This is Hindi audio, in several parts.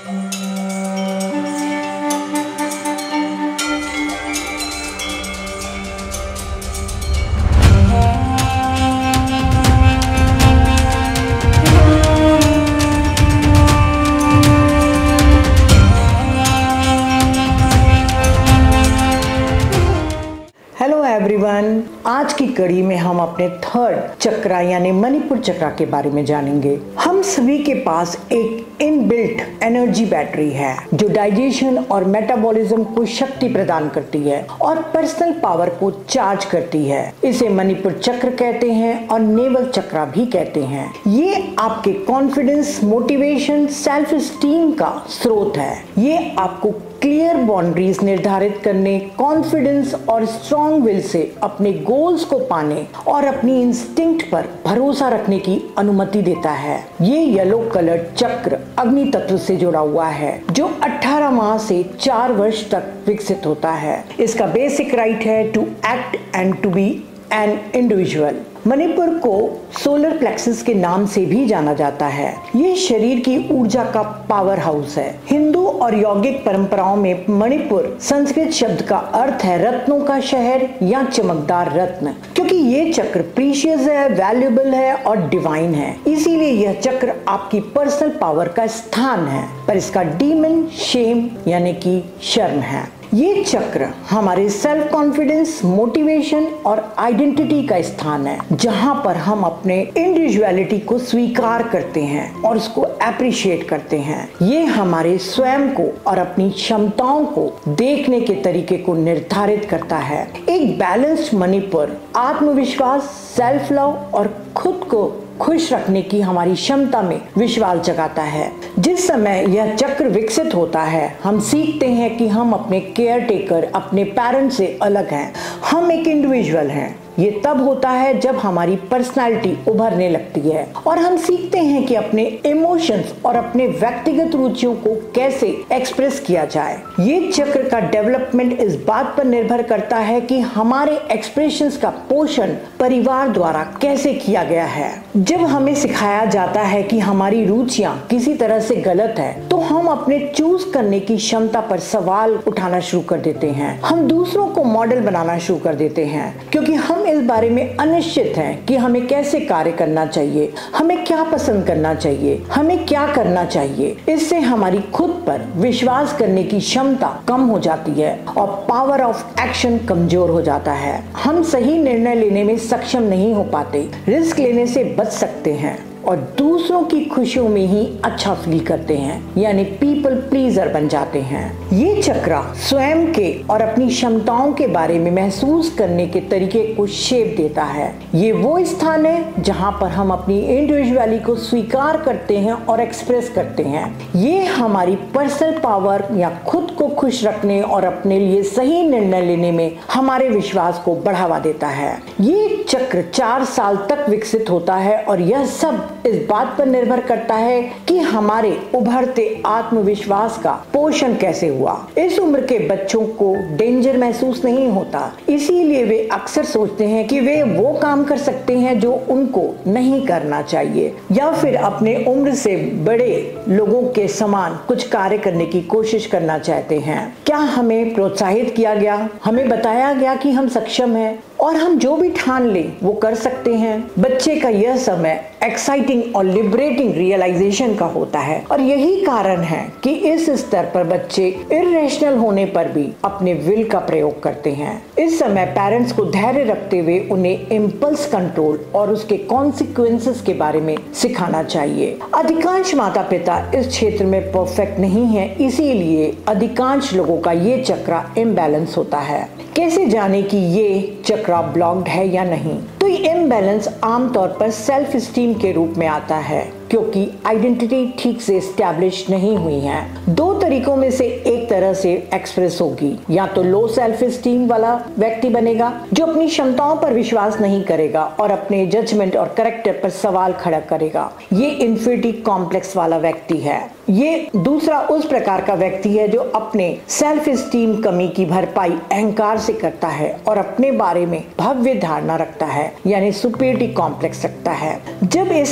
हेलो एवरीवन, आज की कड़ी में हम अपने थर्ड चक्रा यानी मणिपुर चक्रा के बारे में जानेंगे। हम सभी के पास एक इनबिल्ट एनर्जी बैटरी है जो डाइजेशन और मेटाबॉलिज्म को शक्ति प्रदान करती है और पर्सनल पावर को चार्ज करती है। इसे मणिपुर चक्र कहते हैं और नेवल चक्रा भी कहते हैं। ये आपके कॉन्फिडेंस, मोटिवेशन, सेल्फ स्टीम का स्रोत है। ये आपको क्लियर बाउंड्रीज निर्धारित करने, कॉन्फिडेंस और स्ट्रॉन्ग विल से अपने गोल्स को पाने और अपनी इंस्टिंक्ट पर भरोसा रखने की अनुमति देता है। ये येलो कलर चक्र अग्नि तत्व से जुड़ा हुआ है जो 18 माह से 4 वर्ष तक विकसित होता है। इसका बेसिक राइट है to act and to be an individual. Manipur को सोलर प्लेक्सस के नाम से भी जाना जाता है। ये शरीर की ऊर्जा का पावर हाउस है। हिंदू और यौगिक परंपराओं में मणिपुर संस्कृत शब्द का अर्थ है रत्नों का शहर या चमकदार रत्न, क्योंकि ये चक्र प्रीशियस है, वैल्यूएबल है और डिवाइन है। इसीलिए यह चक्र आपकी पर्सनल पावर का स्थान है, पर इसका डीमन शेम यानी कि शर्म है। ये चक्र हमारे सेल्फ कॉन्फिडेंस, मोटिवेशन और आइडेंटिटी का स्थान है, जहां पर हम अपने इंडिविजुअलिटी को स्वीकार करते हैं और उसको अप्रिशिएट करते हैं। ये हमारे स्वयं को और अपनी क्षमताओं को देखने के तरीके को निर्धारित करता है। एक बैलेंस्ड मणिपुर आत्मविश्वास, सेल्फ लव और खुद को खुश रखने की हमारी क्षमता में विश्वास जगाता है। जिस समय यह चक्र विकसित होता है, हम सीखते हैं कि हम अपने केयर टेकर, अपने पेरेंट्स से अलग हैं। हम एक इंडिविजुअल हैं। ये तब होता है जब हमारी पर्सनालिटी उभरने लगती है और हम सीखते हैं कि अपने इमोशंस और अपने व्यक्तिगत रुचियों को कैसे एक्सप्रेस किया जाए। ये चक्र का डेवलपमेंट इस बात पर निर्भर करता है कि हमारे एक्सप्रेशंस का पोषण परिवार द्वारा कैसे किया गया है। जब हमें सिखाया जाता है कि हमारी रुचियां किसी तरह से गलत है, तो हम अपने चूज करने की क्षमता पर सवाल उठाना शुरू कर देते हैं। हम दूसरों को मॉडल बनाना शुरू कर देते हैं, क्योंकि हम इस बारे में अनिश्चित हैं कि हमें कैसे कार्य करना चाहिए, हमें क्या पसंद करना चाहिए, हमें क्या करना चाहिए। इससे हमारी खुद पर विश्वास करने की क्षमता कम हो जाती है और पावर ऑफ एक्शन कमजोर हो जाता है। हम सही निर्णय लेने में सक्षम नहीं हो पाते, रिस्क लेने से बच सकते हैं और दूसरों की खुशियों में ही अच्छा फील करते हैं, यानी पीपल प्लीजर बन जाते हैं। ये चक्रा स्वयं के और अपनी क्षमताओं के बारे में महसूस करने के तरीके को शेप देता है। ये वो स्थान है जहां पर हम अपनी इंडिविजुअलिटी को स्वीकार करते हैं और एक्सप्रेस करते हैं। ये हमारी पर्सनल पावर या खुद को खुश रखने और अपने लिए सही निर्णय लेने में हमारे विश्वास को बढ़ावा देता है। ये चक्र 4 साल तक विकसित होता है और यह सब इस बात पर निर्भर करता है कि हमारे उभरते आत्मविश्वास का पोषण कैसे हुआ। इस उम्र के बच्चों को डेंजर महसूस नहीं होता, इसीलिए वे अक्सर सोचते हैं कि वे वो काम कर सकते हैं जो उनको नहीं करना चाहिए, या फिर अपने उम्र से बड़े लोगों के समान कुछ कार्य करने की कोशिश करना चाहते हैं। क्या हमें प्रोत्साहित किया गया, हमें बताया गया कि हम सक्षम हैं और हम जो भी ठान लें वो कर सकते हैं। बच्चे का यह समय एक्साइटिंग और लिबरेटिंग रियलाइजेशन का होता है और यही कारण है कि इस स्तर पर बच्चे इरेशनल होने पर भी अपने विल का प्रयोग करते हैं। इस समय पेरेंट्स को धैर्य रखते हुए उन्हें इम्पल्स कंट्रोल और उसके कॉन्सिक्वेंसेस के बारे में सिखाना चाहिए। अधिकांश माता पिता इस क्षेत्र में परफेक्ट नहीं है, इसीलिए अधिकांश लोगों का ये चक्रा इम्बैलेंस होता है। कैसे जाने कि ये चक्रा ब्लॉक्ड है या नहीं? तो ये इम्बैलेंस आमतौर पर सेल्फ स्टीम के रूप में आता है, क्योंकि आइडेंटिटी ठीक से एस्टैब्लिश नहीं हुई है। 2 तरीकों में से एक तरह से एक्सप्रेस होगी, या तो लो सेल्फ स्टीम वाला व्यक्ति बनेगा जो अपनी क्षमताओं पर विश्वास नहीं करेगा और अपने जजमेंट और कैरेक्टर पर सवाल खड़ा करेगा। ये इन्फिनिटी कॉम्प्लेक्स वाला व्यक्ति है। ये दूसरा उस प्रकार का व्यक्ति है जो अपने सेल्फ स्टीम कमी की भरपाई अहंकार से करता है और अपने बारे में भव्य धारणा रखता है, यानी सुपीरियरिटी कॉम्प्लेक्स रखता है। जब इस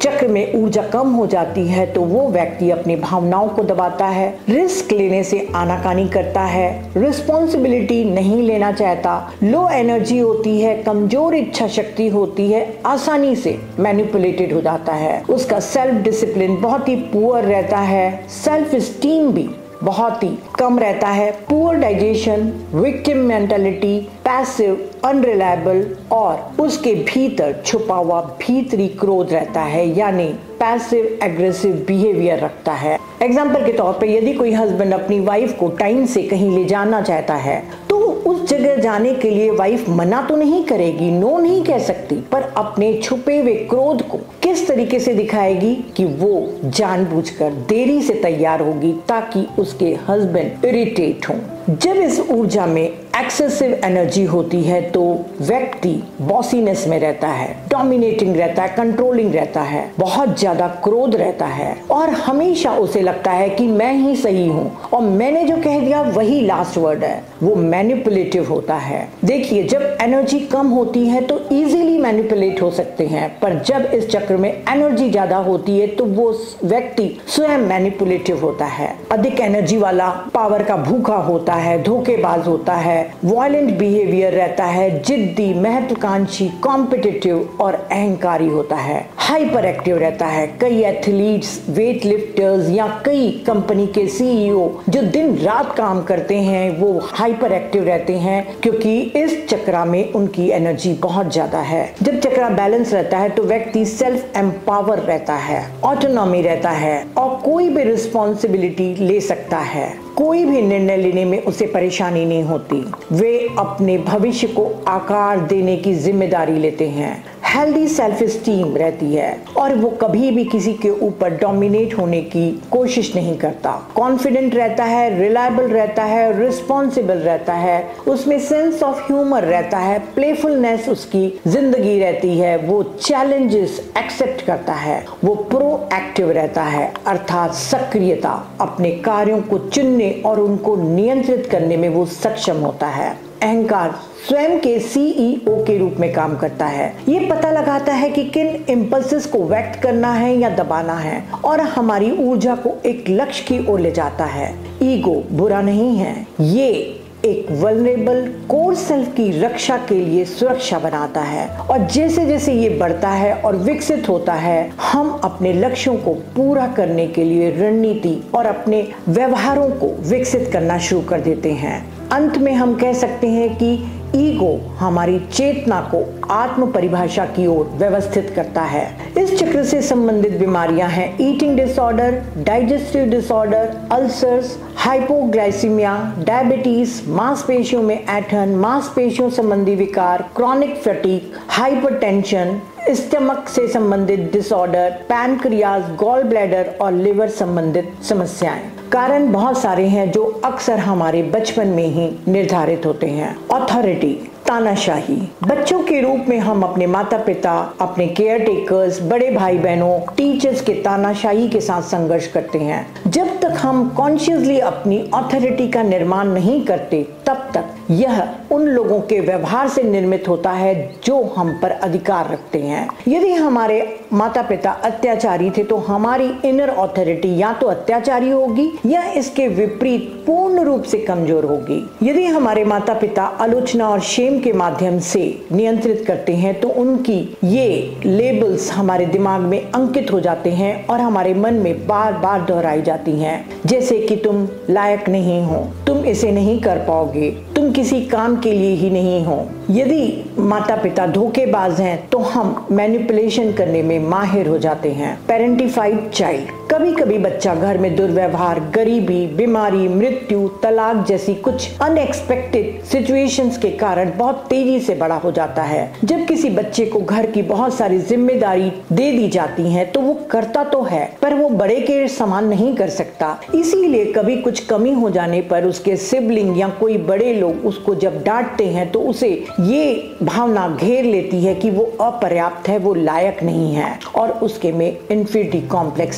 चक्र में ऊर्जा कम हो जाती है तो वो व्यक्ति अपनी भावनाओं को दबाता है, रिस्क लेने से आनाकानी करता है, रिस्पॉन्सिबिलिटी नहीं लेना चाहता, लो एनर्जी होती है, कमजोर इच्छा शक्ति होती है, आसानी से मैनिपुलेटेड हो जाता है, उसका सेल्फ डिसिप्लिन बहुत ही पुअर रहता है, सेल्फ स्टीम भी बहुत ही कम रहता है, poor digestion, victim mentality, passive, unreliable और उसके भीतर छुपा हुआ भीतरी क्रोध रहता है, यानी पैसिव एग्रेसिव बिहेवियर रखता है। एग्जाम्पल के तौर पे यदि कोई हस्बैंड अपनी वाइफ को टाइम से कहीं ले जाना चाहता है तो उस जगह जाने के लिए वाइफ मना तो नहीं करेगी, नो नहीं कह सकती, पर अपने छुपे हुए क्रोध को किस तरीके से दिखाएगी कि वो जानबूझकर देरी से तैयार होगी ताकि उसके हस्बैंड इरिटेट हों। जब इस ऊर्जा में एक्सेसिव एनर्जी होती है तो व्यक्ति बॉसीनेस में रहता है, डोमिनेटिंग रहता है, कंट्रोलिंग रहता है, बहुत ज्यादा क्रोध रहता है और हमेशा उसे लगता है कि मैं ही सही हूँ और मैंने जो कह दिया वही लास्ट वर्ड है। वो मैनिपुलेटिव होता है। देखिए, जब एनर्जी कम होती है तो इजीली मैनिपुलेट हो सकते हैं, पर जब इस चक्र में एनर्जी ज्यादा होती है तो वो व्यक्ति स्वयं मैनिपुलेटिव होता है। अधिक एनर्जी वाला पावर का भूखा होता है, धोखेबाज होता है, वायलेंट बिहेवियर रहता है, जिद्दी, महत्वाकांक्षी, कॉम्पिटिटिव और अहंकारी होता है, हाइपर एक्टिव रहता है। कई एथलीट्स, वेट लिफ्टर्स या कई कंपनी के सीईओ जो दिन रात काम करते हैं वो हाइपर एक्टिव रहते हैं क्योंकि इस चक्र में उनकी एनर्जी बहुत ज्यादा है। जब चक्र बैलेंस रहता है तो व्यक्ति सेल्फ एम्पावर रहता है, ऑटोनॉमी रहता है और कोई भी रिस्पॉन्सिबिलिटी ले सकता है। कोई भी निर्णय लेने में उसे परेशानी नहीं होती। वे अपने भविष्य को आकार देने की जिम्मेदारी लेते हैं। हेल्दी सेल्फ स्टीम रहती है और वो कभी भी किसी के ऊपर डोमिनेट होने की कोशिश नहीं करता। कॉन्फिडेंट रहता है, रिलायबल रहता है, रिस्पॉन्सिबल रहता है, उसमें सेंस ऑफ ह्यूमर रहता है, प्लेफुलनेस उसकी जिंदगी रहती है, वो चैलेंजेस एक्सेप्ट करता है, वो प्रोएक्टिव रहता है अर्थात सक्रियता, अपने कार्यों को चुनने और उनको नियंत्रित करने में वो सक्षम होता है। अहंकार स्वयं के सीईओ के रूप में काम करता है। ये पता लगाता है कि किन इम्पल्सेस को व्यक्त करना है या दबाना है और हमारी ऊर्जा को एक लक्ष्य की ओर ले जाता है। ईगो बुरा नहीं है, ये एक वल्नरेबल कोर सेल्फ की रक्षा के लिए सुरक्षा बनाता है और जैसे जैसे ये बढ़ता है और विकसित होता है हम अपने लक्ष्यों को पूरा करने के लिए रणनीति और अपने व्यवहारों को विकसित करना शुरू कर देते हैं। अंत में हम कह सकते हैं कि ईगो हमारी चेतना को आत्म परिभाषा की ओर व्यवस्थित करता है। इस चक्र से संबंधित बीमारियां हैं eating disorder, digestive disorder, ulcers, hypoglycaemia, diabetes, मांसपेशियों में ऐंठन, मांसपेशियों संबंधी विकार, क्रॉनिक फटीग, हाइपरटेंशन, स्टमक से संबंधित डिसऑर्डर, पैनक्रियाज, गॉल ब्लैडर और लिवर संबंधित समस्याएं। कारण बहुत सारे हैं जो अक्सर हमारे बचपन में ही निर्धारित होते हैं। अथॉरिटी, तानाशाही, बच्चों के रूप में हम अपने माता पिता, अपने केयर टेकर्स, बड़े भाई बहनों, टीचर्स के तानाशाही के साथ संघर्ष करते हैं। जब तक हम कॉन्शियसली अपनी अथॉरिटी का निर्माण नहीं करते तब तक यह उन लोगों के व्यवहार से निर्मित होता है जो हम पर अधिकार रखते हैं। यदि हमारे माता पिता अत्याचारी थे तो हमारी इनर अथॉरिटी या तो अत्याचारी होगी या इसके विपरीत पूर्ण रूप से कमजोर होगी। यदि हमारे माता पिता आलोचना और शेम के माध्यम से नियंत्रित करते हैं तो उनकी ये लेबल्स हमारे दिमाग में अंकित हो जाते हैं और हमारे मन में बार बार दोहराई जाती हैं, जैसे कि तुम लायक नहीं हो, तुम इसे नहीं कर पाओगे, तुम किसी काम के लिए ही नहीं हो। यदि माता पिता धोखेबाज हैं तो हम मैनिपुलेशन करने में माहिर हो जाते हैं। पेरेंटिफाइड चाइल्ड, कभी कभी बच्चा घर में दुर्व्यवहार, गरीबी, बीमारी, मृत्यु, तलाक जैसी कुछ अनएक्सपेक्टेड सिचुएशंस के कारण बहुत तेजी से बड़ा हो जाता है। जब किसी बच्चे को घर की बहुत सारी जिम्मेदारी दे दी जाती है तो वो करता तो है पर वो बड़े के समान नहीं कर सकता। इसीलिए कभी कुछ कमी हो जाने पर उसके सिबलिंग या कोई बड़े लोग उसको जब डांटते हैं तो उसे ये भावना घेर लेती है कि वो अपर्याप्त है, वो लायक नहीं है और उसके में इन्फीरियरिटी कॉम्प्लेक्स आ सकता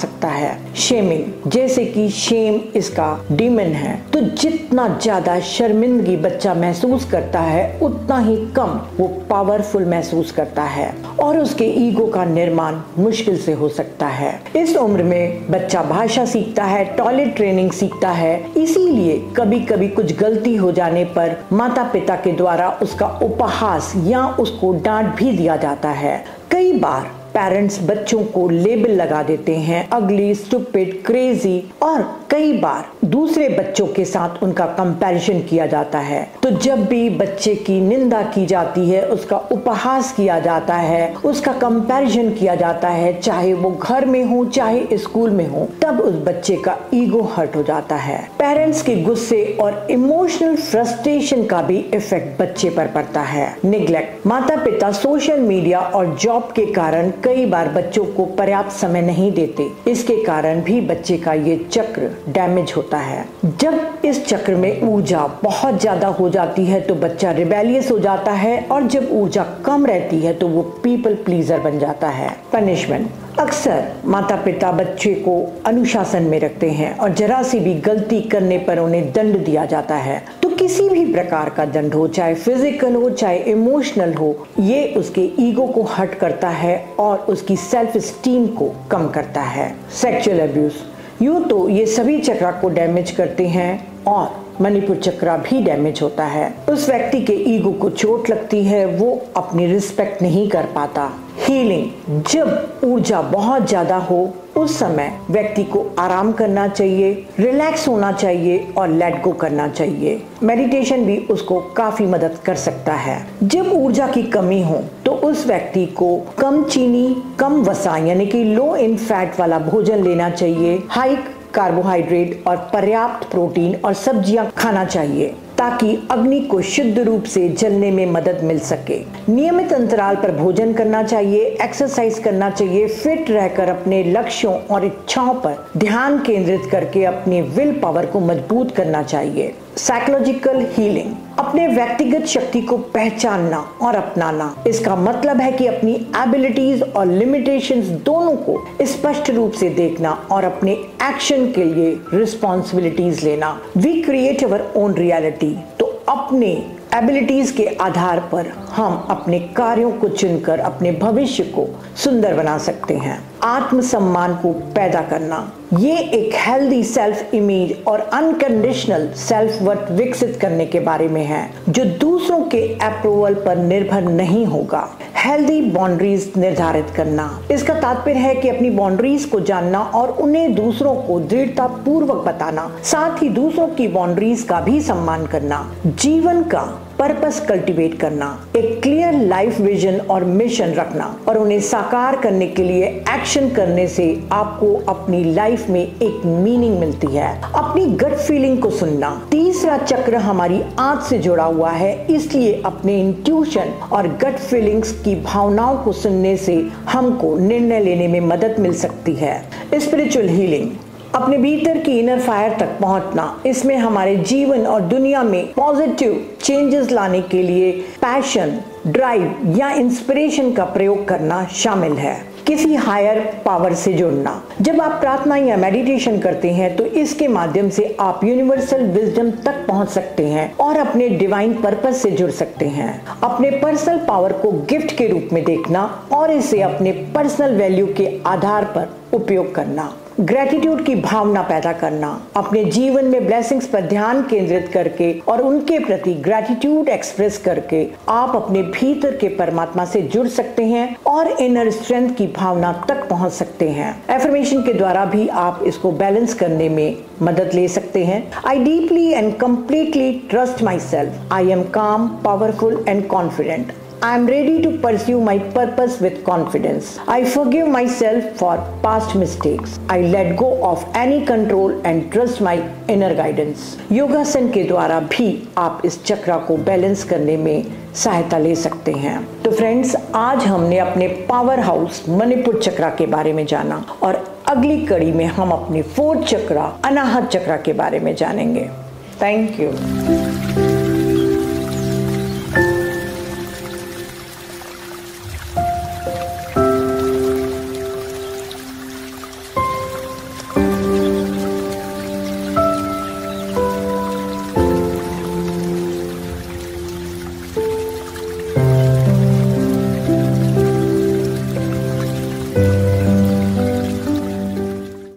सकता है। शेमिंग, जैसे कि शेम इसका डीमन है, तो जितना ज्यादा शर्मिंदगी बच्चा महसूस करता है उतना ही कम वो पावरफुल महसूस करता है और उसके ईगो का निर्माण मुश्किल से हो सकता है। इस उम्र में बच्चा भाषा सीखता है, टॉयलेट ट्रेनिंग सीखता है, इसीलिए कभी कभी कुछ गलती हो जाने पर माता पिता के द्वारा उसका उपहास या उसको डांट भी दिया जाता है। कई बार पेरेंट्स बच्चों को लेबल लगा देते हैं, अगली, स्टूपिड, क्रेजी, और कई बार दूसरे बच्चों के साथ उनका कंपैरिजन किया जाता है। तो जब भी बच्चे की निंदा की जाती है, उसका उपहास किया जाता है, उसका कंपैरिजन किया जाता है, चाहे वो घर में हो चाहे स्कूल में हो, तब उस बच्चे का ईगो हर्ट हो जाता है। पेरेंट्स के गुस्से और इमोशनल फ्रस्ट्रेशन का भी इफेक्ट बच्चे पर पड़ता है। निग्लेक्ट, माता पिता सोशल मीडिया और जॉब के कारण कई बार बच्चों को पर्याप्त समय नहीं देते, इसके कारण भी बच्चे का ये चक्र डैमेज होता है। जब इस चक्र में ऊर्जा बहुत ज्यादा हो जाती है तो बच्चा रिबेलियस हो जाता है, और जब ऊर्जा कम रहती है तो वो पीपल प्लीजर बन जाता है। पनिशमेंट, अक्सर माता पिता बच्चे को अनुशासन में रखते हैं और जरा सी भी गलती करने पर उन्हें दंड दिया जाता है। तो किसी भी प्रकार का दंड हो, चाहे फिजिकल हो चाहे इमोशनल हो, ये उसके ईगो को हर्ट करता है और उसकी सेल्फ स्टीम को कम करता है। सेक्सुअल अब्यूज, यूं तो ये सभी चक्र को डैमेज करते हैं और मणिपुर चक्र भी डैमेज होता है। उस व्यक्ति के ईगो को चोट लगती है, वो अपनी रिस्पेक्ट नहीं कर पाता। हीलिंग, जब ऊर्जा बहुत ज्यादा हो उस समय व्यक्ति को आराम करना चाहिए, रिलैक्स होना चाहिए और लेट गो करना चाहिए। मेडिटेशन भी उसको काफी मदद कर सकता है। जब ऊर्जा की कमी हो तो उस व्यक्ति को कम चीनी, कम वसा यानी कि लो इन फैट वाला भोजन लेना चाहिए, हाई कार्बोहाइड्रेट और पर्याप्त प्रोटीन और सब्जियां खाना चाहिए ताकि अग्नि को शुद्ध रूप से जलने में मदद मिल सके। नियमित अंतराल पर भोजन करना चाहिए, एक्सरसाइज करना चाहिए, फिट रहकर अपने लक्ष्यों और इच्छाओं पर ध्यान केंद्रित करके अपनी विल पावर को मजबूत करना चाहिए। साइकोलॉजिकल हीलिंग, अपने व्यक्तिगत शक्ति को पहचानना और अपनाना। इसका मतलब है कि अपनी एबिलिटीज और लिमिटेशंस दोनों को स्पष्ट रूप से देखना और अपने एक्शन के लिए रिस्पॉन्सिबिलिटीज लेना। We create our own reality, तो अपने एबिलिटीज के आधार पर हम अपने कार्यों को चुनकर अपने भविष्य को सुंदर बना सकते हैं। आत्मसम्मान को पैदा करना, ये एक हेल्दी सेल्फ इमेज और अनकंडीशनल सेल्फ वर्थ विकसित करने के बारे में है, जो दूसरों के अप्रूवल पर निर्भर नहीं होगा। हेल्दी बाउंड्रीज निर्धारित करना, इसका तात्पर्य है कि अपनी बाउंड्रीज को जानना और उन्हें दूसरों को दृढ़ता पूर्वक बताना, साथ ही दूसरों की बाउंड्रीज का भी सम्मान करना। जीवन का पर्पस कल्टीवेट करना, एक क्लियर लाइफ विजन और मिशन रखना और उन्हें साकार करने के लिए एक्शन करने से आपको अपनी लाइफ में एक मीनिंग मिलती है। अपनी गट फीलिंग को सुनना, तीसरा चक्र हमारी आंख से जुड़ा हुआ है, इसलिए अपने इंट्यूशन और गट फीलिंग्स की भावनाओं को सुनने से हमको निर्णय लेने में मदद मिल सकती है। स्पिरिचुअल हीलिंग, अपने भीतर की इनर फायर तक पहुंचना, इसमें हमारे जीवन और दुनिया में पॉजिटिव चेंजेस लाने के लिए पैशन, ड्राइव या इंस्पिरेशन का प्रयोग करना शामिल है। किसी हायर पावर से जुड़ना, जब आप प्रार्थना या मेडिटेशन करते हैं तो इसके माध्यम से आप यूनिवर्सल विजडम तक पहुंच सकते हैं और अपने डिवाइन पर्पस से जुड़ सकते हैं। अपने पर्सनल पावर को गिफ्ट के रूप में देखना और इसे अपने पर्सनल वैल्यू के आधार पर उपयोग करना। ग्रेटिट्यूड की भावना पैदा करना, अपने जीवन में ब्लेसिंग्स पर ध्यान केंद्रित करके और उनके प्रति ग्रेटिट्यूड एक्सप्रेस करके आप अपने भीतर के परमात्मा से जुड़ सकते हैं और इनर स्ट्रेंथ की भावना तक पहुंच सकते हैं। एफर्मेशन के द्वारा भी आप इसको बैलेंस करने में मदद ले सकते हैं। I deeply and completely trust myself, I am calm, powerful and confident, I am ready to pursue my purpose with confidence. I forgive myself for past mistakes. I let go of any control and trust my inner guidance. योगासन के द्वारा भी आप इस चक्र को बैलेंस करने में सहायता ले सकते हैं। तो फ्रेंड्स, आज हमने अपने पावर हाउस मणिपुर चक्र के बारे में जाना और अगली कड़ी में हम अपने 4th चक्र अनाहत चक्र के बारे में जानेंगे। Thank you.